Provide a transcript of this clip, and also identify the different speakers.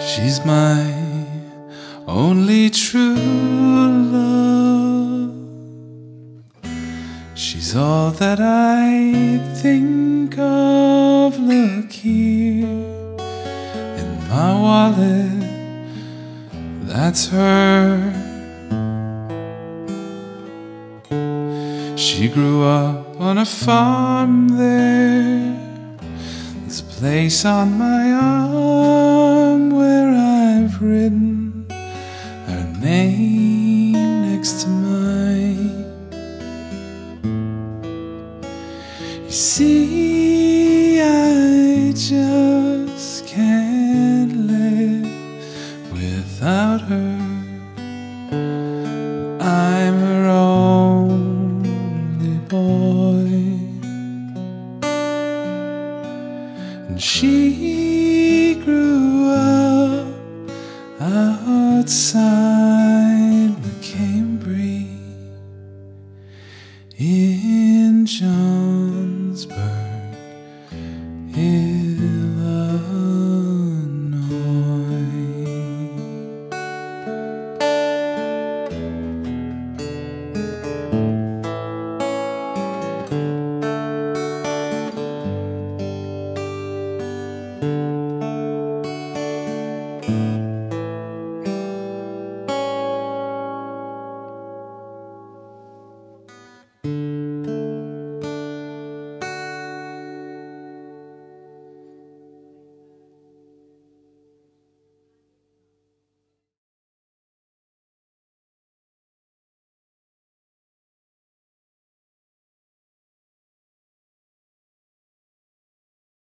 Speaker 1: She's my only true love. She's all that I think of. Look here in my wallet, that's her. She grew up on a farm there. There's a place on my arm where I've written her name next to mine. You see, I just can't live without her. I'm her only boy, and she grew up outside McCambry in Johnsburg, Illinois.